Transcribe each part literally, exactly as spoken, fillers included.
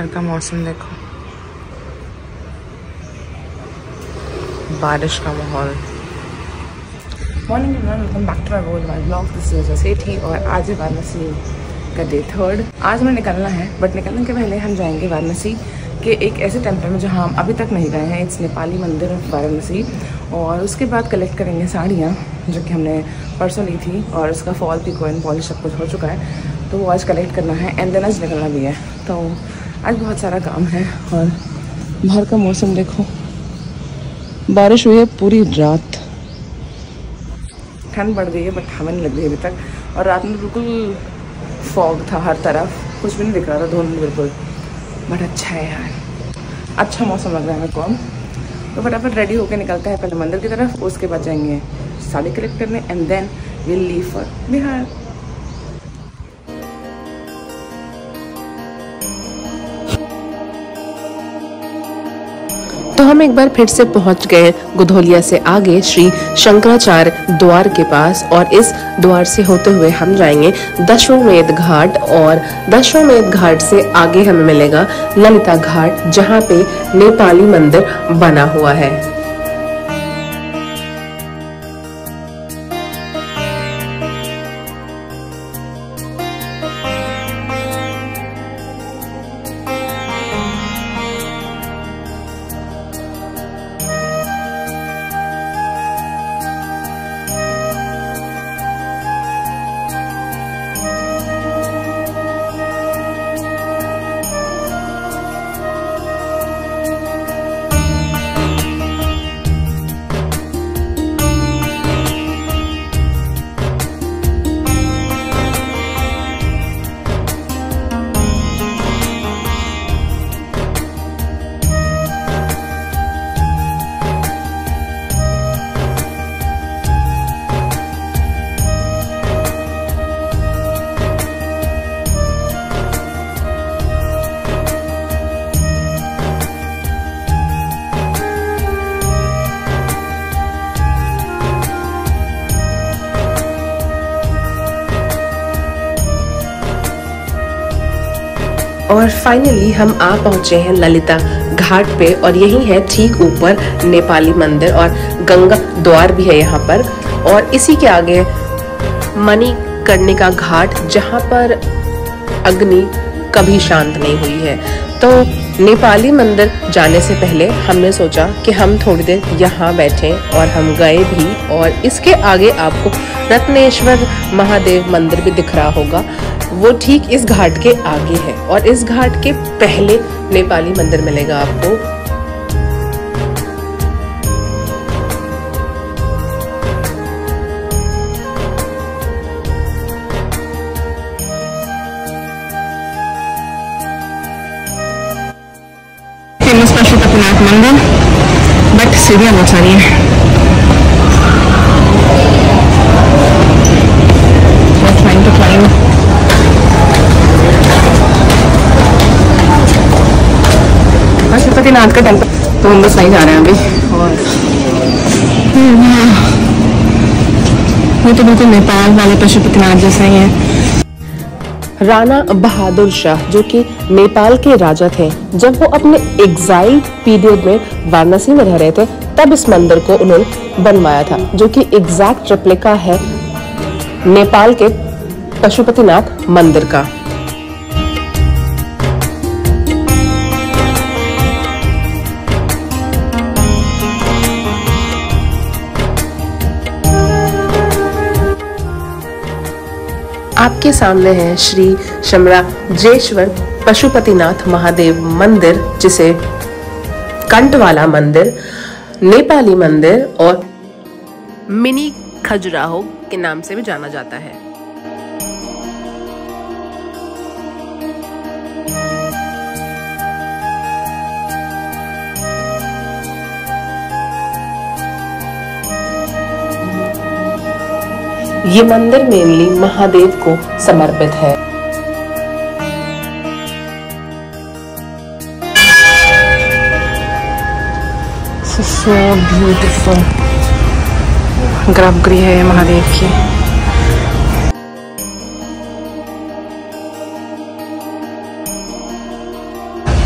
बाहर का मौसम देखो, बारिश का माहौल। Morning everyone, welcome back to my रोज माय ब्लॉग। दिस इज जैसे थी और आज है वाराणसी का डे थर्ड। आज हमें निकलना है, बट निकलने के पहले हम जाएंगे वाराणसी के एक ऐसे टेम्पल में जहाँ हम अभी तक नहीं गए हैं। इट्स नेपाली मंदिर ऑफ वाराणसी। और उसके बाद कलेक्ट करेंगे साड़ियाँ जो कि हमने परसों ली थी, और उसका फॉल पिको एंड पॉलिश सब कुछ हो चुका है, तो वो आज कलेक्ट करना है एंड देन आज निकलना भी है। तो आज बहुत सारा काम है। और बाहर का मौसम देखो, बारिश हुई है पूरी रात, ठंड बढ़ गई है बट हमें नहीं लग रही अभी तक। और रात में बिल्कुल फॉग था, हर तरफ कुछ भी नहीं दिख रहा था, धुंध बिल्कुल। बट अच्छा है यार, अच्छा मौसम लग रहा है मेरे को। हम तो फटाफट रेडी होकर निकलते हैं पहले मंदिर की तरफ, उसके बाद जाएंगे साड़ी कलेक्ट करने and then will leave for Bihar. तो हम एक बार फिर से पहुंच गए गुधोलिया से आगे श्री शंकराचार्य द्वार के पास, और इस द्वार से होते हुए हम जाएंगे दशाश्वमेध घाट, और दशाश्वमेध घाट से आगे हमें मिलेगा ललिता घाट, जहां पे नेपाली मंदिर बना हुआ है। और फाइनली हम आ पहुंचे हैं ललिता घाट पे, और यही है ठीक ऊपर नेपाली मंदिर और गंगा द्वार भी है यहाँ पर। और इसी के आगे मणिकर्णिका घाट, जहाँ पर अग्नि कभी शांत नहीं हुई है। तो नेपाली मंदिर जाने से पहले हमने सोचा कि हम थोड़ी देर यहाँ बैठें, और हम गए भी। और इसके आगे आपको रत्नेश्वर महादेव मंदिर भी दिख रहा होगा, वो ठीक इस घाट के आगे है। और इस घाट के पहले नेपाली मंदिर मिलेगा आपको। फेमस पशुपतिनाथ मंदिर, बट सीढ़ियाँ बहुत सारी हैं। Trying to climb. पशुपतिनाथ का टेम्पल, तो हम बस नहीं जा रहे हैं अभी। और ये तो बिल्कुल नेपाल वाले पशुपतिनाथ जैसा ही है। राणा बहादुर शाह, जो कि नेपाल के राजा थे, जब वो अपने एग्जाइल पीरियड में वाराणसी में रह रहे थे, तब इस मंदिर को उन्होंने बनवाया था, जो कि एग्जैक्ट रेप्लिका है नेपाल के पशुपतिनाथ मंदिर का। आपके सामने है श्री शमराजेश्वर पशुपतिनाथ महादेव मंदिर, जिसे कंटवाला मंदिर, नेपाली मंदिर और मिनी खजुराहो के नाम से भी जाना जाता है। ये मंदिर मेनली महादेव को समर्पित है। So beautiful गर्भगृह है महादेव की।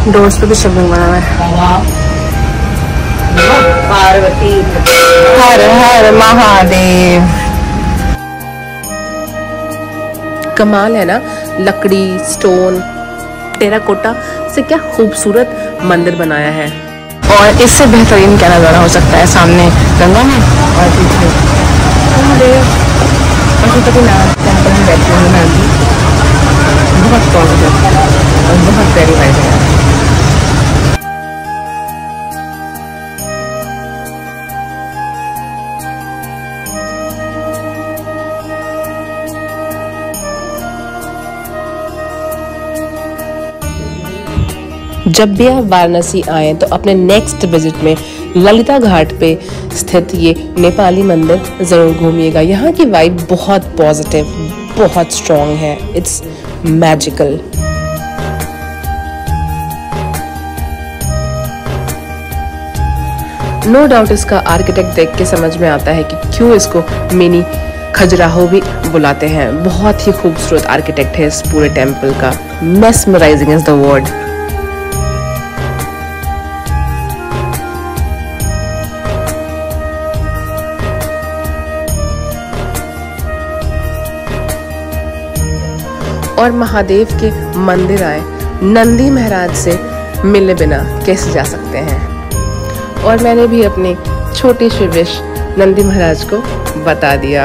डोर्स पे भी शिवलिंग बना हुआ है। पार्वती हर हर महादेव। कमाल है ना, लकड़ी, स्टोन, टेराकोटा से क्या खूबसूरत मंदिर बनाया है। और इससे बेहतरीन क्या नज़ारा हो सकता है, सामने गंगा में और पीछे पशुपतिनाथ टेम्पल में बैठी हुई मैं अभी। बहुत पॉजिटिव और बहुत प्यारी वाइब है। जब भी आप वाराणसी आएँ तो अपने नेक्स्ट विजिट में ललिता घाट पे स्थित ये नेपाली मंदिर ज़रूर घूमिएगा। यहाँ की वाइब बहुत पॉजिटिव, बहुत स्ट्रॉन्ग है। It's magical. नो डाउट इसका आर्किटेक्ट देख के समझ में आता है कि क्यों इसको मिनी खजुराहो भी बुलाते हैं। बहुत ही खूबसूरत आर्किटेक्ट है इस पूरे टेम्पल का। Mesmerizing is the word. और महादेव के मंदिर आए, नंदी महाराज से मिले बिना कैसे जा सकते हैं। और मैंने भी अपनी छोटी सी विश नंदी महाराज को बता दिया।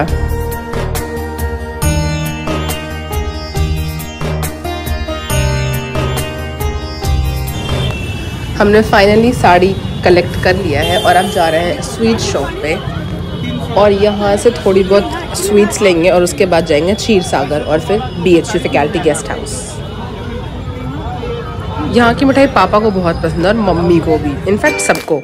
हमने फाइनली साड़ी कलेक्ट कर लिया है और अब जा रहे हैं स्वीट शॉप पे और यहाँ से थोड़ी बहुत स्वीट्स लेंगे और उसके बाद जाएंगे क्षीर सागर और फिर B H U faculty guest house. यहाँ की मिठाई पापा को बहुत पसंद है और मम्मी को भी, इनफैक्ट सबको।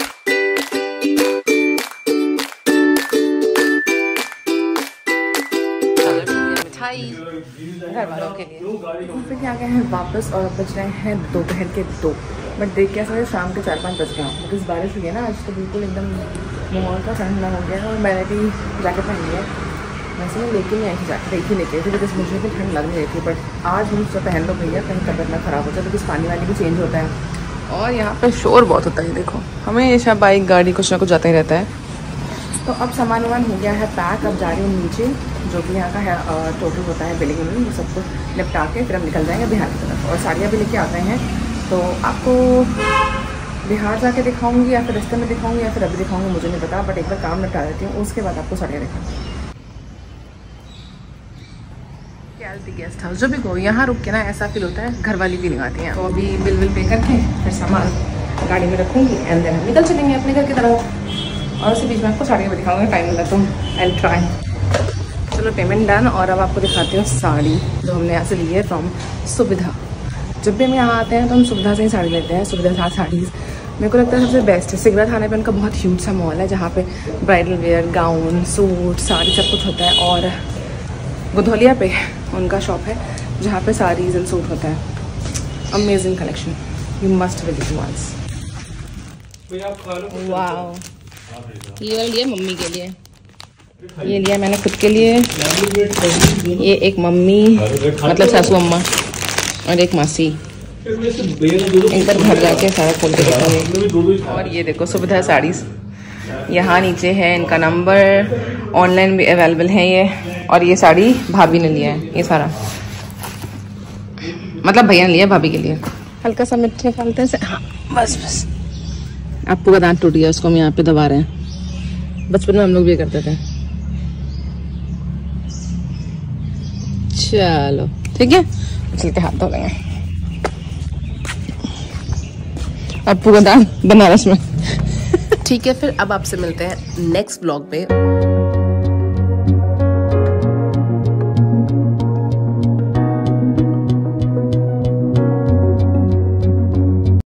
मिठाई घर वालों के लिए। फिर क्या गए हैं वापस और बज रहे हैं दोपहर के दो। बट देख के ऐसा शाम के चार पाँच बज गया हूँ बिकॉज बारिश हुई है ना आज, तो बिल्कुल एकदम माहौल का ठंडा हो गया है। और मैंने भी जैकेट पहनी है, वैसे मैं लेके नहीं आई थी जैकेट, एक ही लेके आई थी बिकॉज मुझे भी ठंड लग रही थी। बट आज हम सब पहन लो भैया, कहीं तबियत ना ख़राब हो जाए बिकॉज पानी वानी भी चेंज होता है और यहाँ पर शोर बहुत होता है। देखो हमेशा बाइक गाड़ी कुछ ना कुछ जाता ही रहता है। तो अब सामान वामान हो गया है पैक। अब जा रही हूँ नीचे, जो भी यहाँ का है टोटल होता है बिलिंग में, वो सब कुछ निपटा के फिर हम निकल जाएंगे बिहार की तरफ। और साड़ियाँ भी लेके आ गए हैं, तो आपको बिहार जाके दिखाऊंगी या फिर रास्ते में दिखाऊंगी या फिर अभी दिखाऊंगी, मुझे नहीं पता। बट एक बार काम निपटा देती हूँ, उसके बाद आपको साड़ियाँ दिखाऊंगी। गेस्ट हाउस जो भी को यहाँ रुक के ना ऐसा फील होता है घर वाली फीलिंग आती है। तो अभी बिल बिल पे करके फिर सामान गाड़ी में रखूँगी एंड देन हम निकल चलेंगे अपने घर की तरफ। और उसी बीच में आपको साड़ियाँ भी दिखाऊंगी, टाइम मिला तो एंड ट्राई। चलो पेमेंट डन। और अब आपको दिखाती हूँ साड़ी जो हमने यहाँ से ली है फ्रॉम सुविधा। जब भी हम यहाँ आते हैं तो हम सुविधा से ही साड़ी लेते हैं। सुविधा साथ साड़ीज़ मेरे को लगता है सबसे बेस्ट है। सिगरा थाने पे उनका बहुत ह्यूज सा मॉल है जहाँ पे bridal wear, gown, suit, sari सब कुछ होता है। और गुधौलिया पे उनका शॉप है जहाँ पे साड़ीज़ एंड सूट होता है। Amazing collection, you must visit once. Wow, ये वाला लिया मम्मी के लिए, ये लिया मैंने खुद के लिए, ये एक मम्मी मतलब सासू अम्मा और एक मासी। एक बार घर जाके सारा खोल के दिखाऊंगी। और ये देखो सुविधा साड़ीज़, यहाँ नीचे है इनका नंबर, ऑनलाइन भी अवेलेबल है ये। और ये साड़ी भाभी ने लिया है, ये सारा मतलब भैया ने लिया भाभी के लिए। हल्का सा मिठे फालते से, हाँ बस बस। आपको का दांत टूट गया, उसको हम यहाँ पे दबा रहे हैं। बचपन में हम लोग भी करते थे। चलो ठीक है, चल के हाथ धो लेंगे। आपको का दांत बनारस में। ठीक है, फिर अब आपसे मिलते हैं नेक्स्ट ब्लॉग पे।